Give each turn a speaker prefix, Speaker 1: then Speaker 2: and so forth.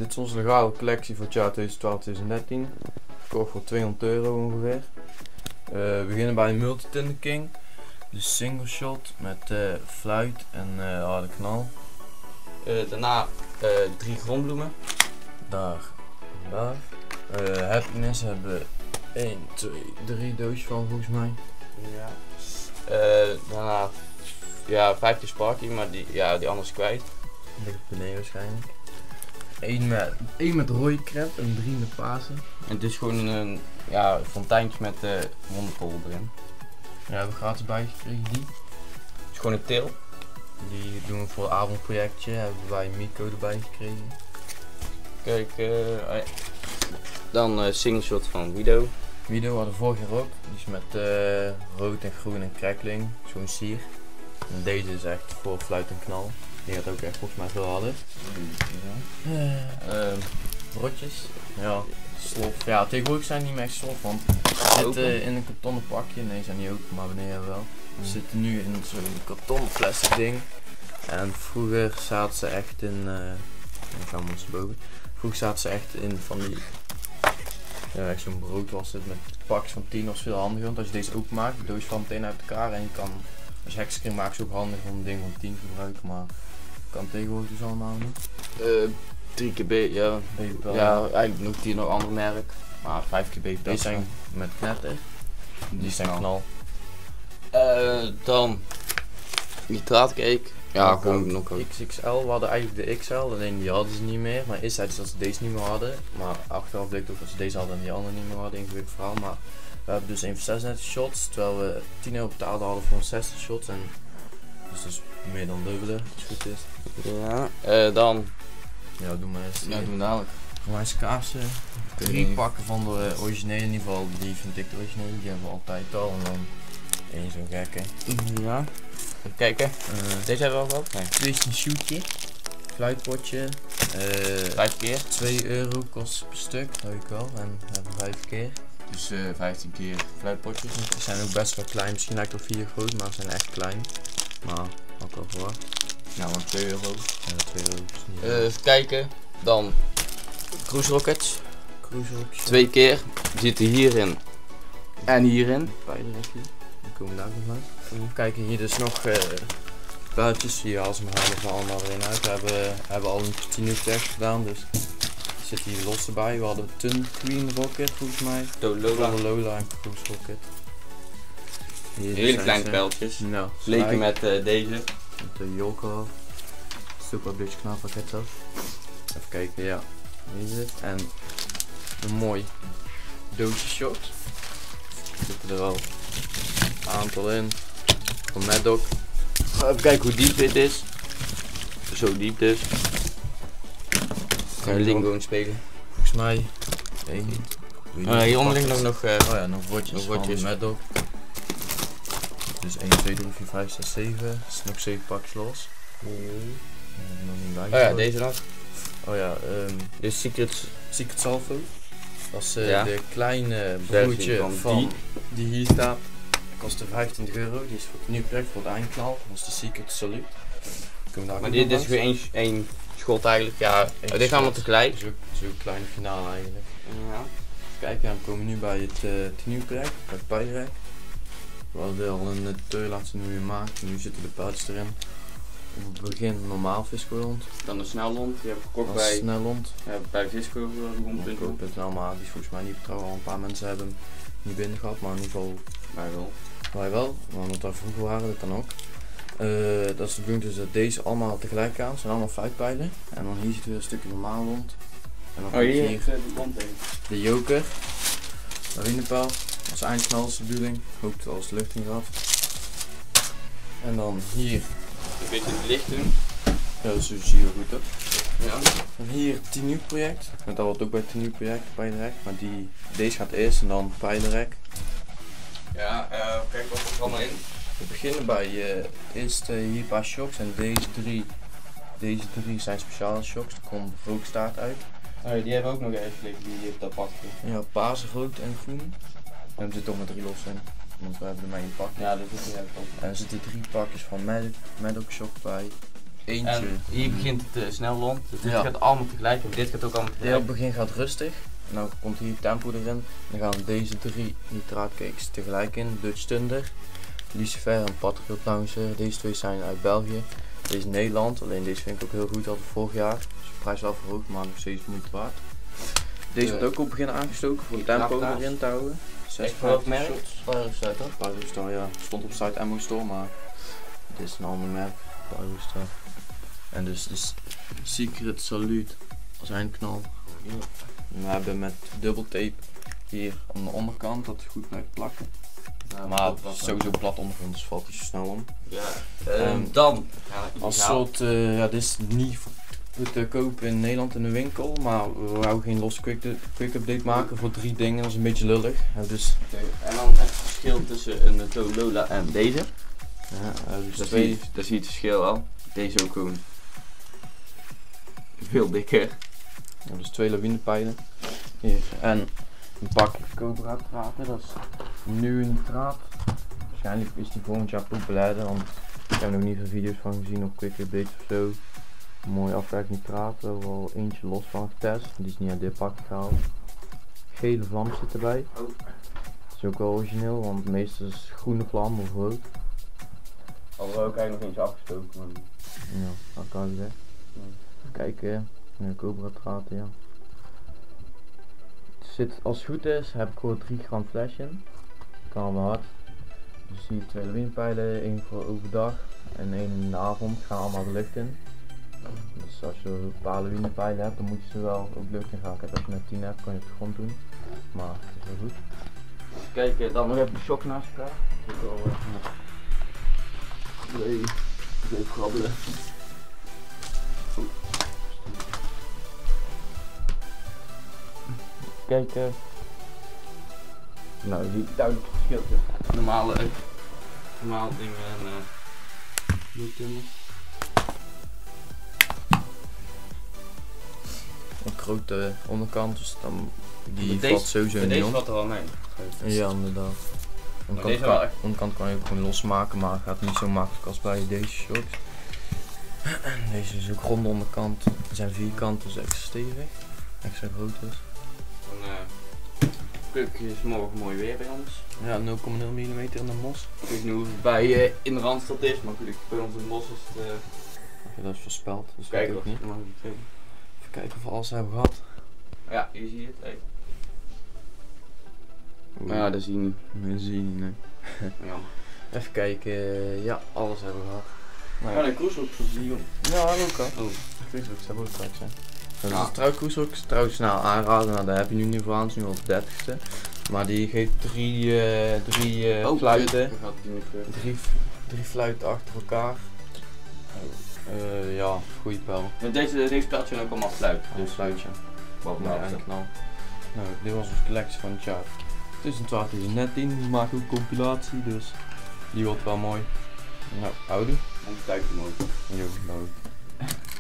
Speaker 1: Dit is onze legale collectie voor het jaar 2012-2013. Verkocht voor €200 ongeveer. We beginnen bij een Multi-Tinder King. De single shot met fluit en harde knal.
Speaker 2: Daarna 3 grondbloemen.
Speaker 1: Daar en daar. Happiness hebben we 1, 2, 3 doosjes van volgens mij.
Speaker 2: Ja. Daarna 15 Sparky, maar die anders kwijt.
Speaker 1: Ligt beneden waarschijnlijk. 1 met rode crep en 3 met paarse.
Speaker 2: En het is gewoon een fonteintje met wonderkool erin.
Speaker 1: Ja, we hebben gratis bijgekregen die.
Speaker 2: Het is gewoon een til.
Speaker 1: Die doen we voor het avondprojectje. Hebben wij Mico erbij gekregen.
Speaker 2: Kijk, dan single shot van Wido.
Speaker 1: Wido hadden we vorig jaar ook. Die is met rood en groen en crackling. Zo'n sier. En deze is echt voor fluit en knal. Die gaat ook echt volgens mij veel harder. Rotjes. Ja, slof. Ja, tegenwoordig zijn die niet meer echt slof, want ze zitten in een kartonnen pakje. Nee, ze zijn niet open, maar beneden wel. Ze zitten nu in zo'n kartonnen plastic ding. En vroeger zaten ze echt in. Dan gaan we ons boven. Vroeger zaten ze echt in van die. Ja, echt zo'n brood was het met pakjes van 10 was veel handiger. Want als je deze openmaakt, de doos valt meteen uit elkaar en je kan. Als je heksenkring maakt, is het ook handig om een ding van 10 te gebruiken, maar kan tegenwoordig dus allemaal niet.
Speaker 2: 3 keer B, ja. Ja, eigenlijk nog die nog ander merk. Maar 5 keer B.
Speaker 1: Deze zijn met knetter. Die zijn knal.
Speaker 2: Dan nitraatcake. Ja, gewoon nog ook.
Speaker 1: XXL, we hadden eigenlijk de XL, alleen die hadden ze niet meer. Maar eerst zeiden ze dat ze deze niet meer hadden. Maar achteraf bleek ook dat ze deze hadden en die andere niet meer hadden. Ingewikkeld verhaal. Maar we hebben dus een voor 36 shots, terwijl we €10 betaald hadden voor 60 shots. En dus meer dan dubbele, als het goed is.
Speaker 2: Ja, dan.
Speaker 1: Ja, doe maar eens.
Speaker 2: Ja, doen we dadelijk.
Speaker 1: Voor mij is kaarsen. 3 pakken van de originele, in ieder geval die vind ik de originele, die hebben we altijd al. En dan 1 zo'n gekke.
Speaker 2: Ja. Even kijken. Deze hebben we al gehad? Nee.
Speaker 1: Dit is een shootje. Fluitpotje.
Speaker 2: 5 keer.
Speaker 1: €2 kost per stuk, dat weet ik wel. En we hebben 5 keer.
Speaker 2: Dus 15 keer fluitpotjes.
Speaker 1: Die zijn ook best wel klein, misschien lijkt het op 4 groot, maar ze zijn echt klein. Maar had ik wel verwacht.
Speaker 2: Nou, maar €2.
Speaker 1: Ja, €2 is niet
Speaker 2: Even kijken. Dan Cruise Rockets.
Speaker 1: Cruise Rockets.
Speaker 2: 2 keer. Die zitten hierin. En hierin.
Speaker 1: Beide rekje. Dan komen we daar nog uit. Even kijken, hier dus nog pijltjes. Hier halen ze me allemaal erin uit. We hebben al een 10 uur test gedaan, dus er zit hier los erbij. We hadden Tun Queen Rocket volgens mij. Lola en Cruise Rocket. Hier
Speaker 2: Hele kleine pijltjes.
Speaker 1: Nou,
Speaker 2: Leken met deze.
Speaker 1: Met de Yoko. Super beetje knalpakket af. Even kijken, ja. Hier is het. En een mooi doosje shot. Er zitten er al een aantal in. Van Maddock.
Speaker 2: Even kijken hoe diep dit is. Zo diep dus. Kan je Lingo spelen.
Speaker 1: Volgens mij 1.
Speaker 2: Hieronder liggen nog
Speaker 1: nog woordjes van Maddock. Dus 1, 2, 3, 4, 5, 6, 7. Er is nog 7 pakjes los. Nog niet bij.
Speaker 2: Oh ja, deze nog.
Speaker 1: Oh ja,
Speaker 2: dit is Secret
Speaker 1: Salvo. Dat is de kleine broertje van die hier staat. Dat kostte €25. Die is voor het nieuw project, voor het eindknal. Dat is de Secret Salute.
Speaker 2: Maar dit is gewoon één schot eigenlijk. Ja, dit gaan we allemaal tegelijk.
Speaker 1: Zo'n kleine finale eigenlijk.
Speaker 2: Ja.
Speaker 1: Kijk, we komen nu bij het nieuw project, bij het pijlrek. We hadden al een teur laten zien hoe je maakt. Nu zitten de pijltjes erin. Op het begin normaal visco-lont.
Speaker 2: Dan de snellont, die heb ik gekocht
Speaker 1: bij
Speaker 2: snellont. Ja, bij
Speaker 1: visco.nl, maar die is volgens mij niet betrouwbaar. Een paar mensen hebben hem niet binnen gehad, maar in ieder geval wij wel. Maar omdat wij vroeger waren, dat kan ook. Dat is de bedoeling dus dat deze allemaal tegelijk gaan. Het zijn allemaal fluitpijlen. En dan hier zit weer een stukje normaal lont. En dan komt hier de joker. Marinepijl. Als eindknal is de bedoeling. Hoop dat alles de lucht in gaat. En dan hier.
Speaker 2: Een beetje het licht doen.
Speaker 1: Ja, zo zie je goed op.
Speaker 2: Ja.
Speaker 1: En hier het 10 uur project. Dat wordt ook bij het 10 uur project, pijlenrek. Maar deze gaat eerst en dan pijlenrek.
Speaker 2: Ja, kijk wat er allemaal in.
Speaker 1: We beginnen bij eerst hier een paar shocks en deze drie zijn speciale shocks. Er komt de rookstaart uit.
Speaker 2: Oh, die hebben we ook nog even liggen, die op dat pakje.
Speaker 1: Ja, paarse, rood en groen. En er zitten toch maar 3 los in. Want we hebben er maar 1 pak.
Speaker 2: Ja, dat is niet echt op.
Speaker 1: En er zitten 3 pakjes van Maddock shock bij. eentje.
Speaker 2: En hier begint het snel rond. Dus dit gaat allemaal tegelijk en dit gaat ook allemaal tegelijk.
Speaker 1: Op het begin gaat rustig. Nou komt hier tempo erin. Dan gaan deze 3 nitraatcakes tegelijk in. Dutch Thunder, Lucifer en Patriot Launcher. Deze 2 zijn uit België. Deze is Nederland. Alleen deze vind ik ook heel goed. Hadden we vorig jaar. Dus de prijs wel verhoogd, maar nog steeds moeite waard. Deze wordt ook op het begin aangestoken voor tempo erin te houden. 6 merk? Pyrostar toch? Pyrostar, ja. Stond op site Ammo Store, maar dit is een ander merk. Pyrostar. En dus de Secret Salute als eindknal. We hebben met dubbeltape hier aan de onderkant dat het goed blijft plakken. Ja, maar het is sowieso plat ondergrond, dus valt hij zo snel om.
Speaker 2: Ja. Dan
Speaker 1: als soort, ja, dit is niet te kopen in Nederland in de winkel, maar we wouden geen los quick update maken voor 3 dingen, dat is een beetje lullig. Dus
Speaker 2: en dan het verschil tussen een Lola en deze.
Speaker 1: Ja, dus
Speaker 2: daar zie je het verschil al. Deze ook gewoon veel dikker.
Speaker 1: Ja, dus 2 lawinepijlen. Hier. En een pak Cobra traten, dat is nu een nitraat. Waarschijnlijk is die volgend jaar populairder, want ik heb nog niet veel video's van gezien op quick update of zo. Mooi afwerkt nitraat, we hebben al eentje los van getest, die is niet uit dit pak gehaald. Gele vlam zit erbij. Dat is ook wel origineel, want meestal is groene vlam of rood.
Speaker 2: Hadden we ook eigenlijk nog eentje afgestoken. Maar...
Speaker 1: ja, dat kan ik zeggen. Kijken, Cobra traten, ja. Het zit, als het goed is, heb ik gewoon 3 gram flash in. Kan wel hard. Dus zie je 2 lawinepijlen, 1 voor overdag en 1 in de avond. Gaan allemaal de lucht in. Dus als je een paar lawinepijlen hebt, dan moet je ze wel ook de lucht in gaan. Kijk, als je met 10 hebt, kan je het op de grond doen. Maar het is wel goed.
Speaker 2: Kijk, dan nog even de shock naast elkaar. Even grabbelen.
Speaker 1: Kijk, nou je ziet duidelijk het verschil tussen
Speaker 2: normale dingen en bloedtimmers.
Speaker 1: Een grote onderkant, dus dan die valt sowieso niet om.
Speaker 2: Deze valt er wel mee.
Speaker 1: Ja, inderdaad. Onderkant kan je ook gewoon losmaken, maar het gaat niet zo makkelijk als bij deze shocks. Deze is ook ronde onderkant, er zijn vierkant, dus extra stevig, extra groot dus.
Speaker 2: Gelukkig is morgen mooi weer bij ons.
Speaker 1: Ja, 0,0 mm in de mos.
Speaker 2: Ik weet niet hoe het bij in Randstad is, maar gelukkig bij ons in de mos is het...
Speaker 1: Okay, dat is voorspeld, dus
Speaker 2: kijk
Speaker 1: ook niet.
Speaker 2: Even
Speaker 1: kijken of we alles hebben gehad.
Speaker 2: Ja, hier zie je het. Hey. Maar ja, dat zie je niet.
Speaker 1: Nee, dat zie je niet, nee.
Speaker 2: Jammer.
Speaker 1: Even kijken, ja, alles hebben we gehad.
Speaker 2: Nou ja, de cruiserhooks voor de jongen.
Speaker 1: Ja, ook al. Oh, cruiserhooks hebben we ook straks, hè. Dat is trouwcruiserhooks, trouwens snel aanraden, nou daar heb je nu niet voor aan, het is nu al de 30ste. Maar die geeft drie fluiten. Drie fluiten achter elkaar. Ja, goede pijl.
Speaker 2: Deze speltjes zijn ook allemaal fluit.
Speaker 1: Dus fluitje.
Speaker 2: Wat
Speaker 1: nou knal. Nou, dit was de collectie van het jaar. Het is een 2019, die maakt ook een compilatie, dus die wordt wel mooi. Nou, oude.
Speaker 2: En kijk hem ook.
Speaker 1: Jo, nou.